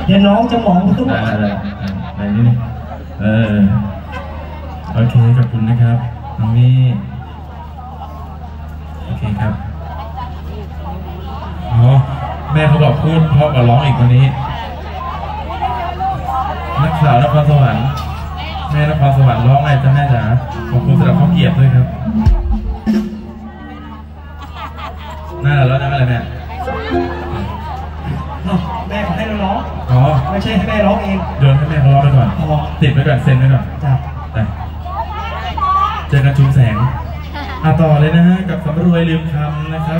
เดี๋ยวน้องจะมองทุกคนอะไรนี่โอเคขอบคุณนะครับน้องนี่โอเคครับอ๋อแม่เขาบอกพูดเพราะกับร้องอีกวันนี้นักข่าวนครสวรรค์แม่นครสวรรค์ร้องไงจ้าแม่จ๋าขอบคุณสำหรับข้าวเกียรติด้วยครับน่าแล้วนะอะไรแม่แม่ขอให้เราร้องอ๋อไม่ใช่ให้แม่ร้องเองโยนให้แม่เขาร้องไปก่อนติดไปก่อนเซ็นไปก่อนจ้ะเจอกันชุมแสงต่อเลยนะฮะกับสำรวยลืมคำนะครับ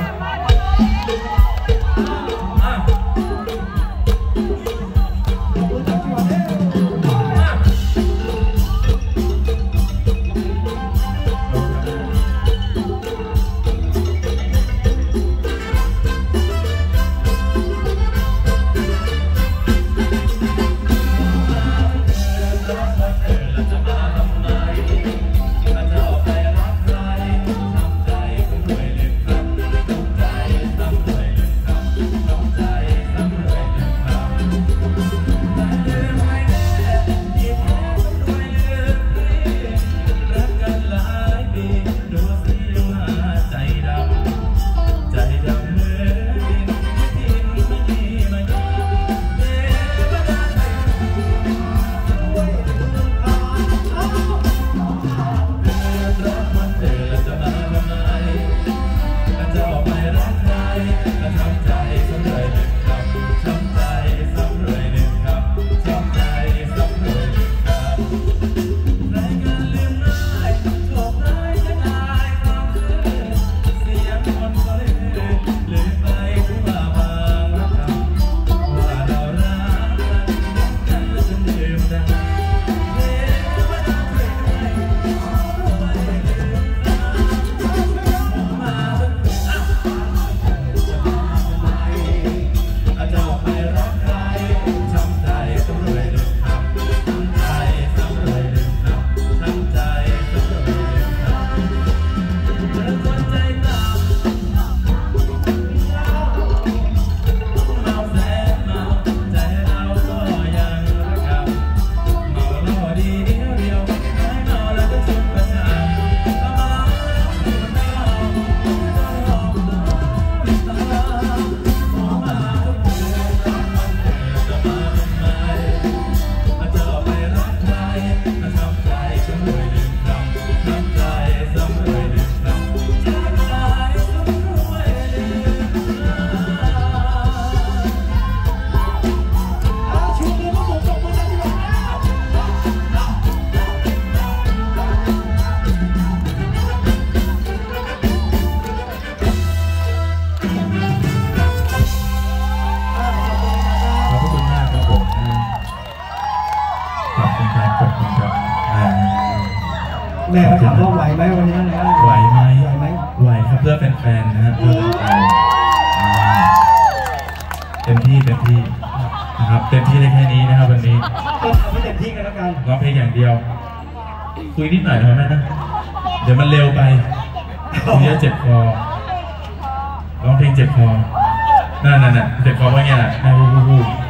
แม่เขาถามว่าไหวไหมวันนี้นะไหวไหมไหวครับเพื่อแฟนๆนะฮะเพื่อแฟนเต็มที่นะครับเต็มที่ได้แค่นี้นะครับวันนี้ก็ทำให้เต็มที่กันแล้วกันร้องเพลงอย่างเดียวคุยนิดหน่อยนะแม่นะเดี๋ยวมันเร็วไปคุยเจ็บคอร้องเพลงเจ็บคอนั่นเจ็บคอว่าไงล่ะพูด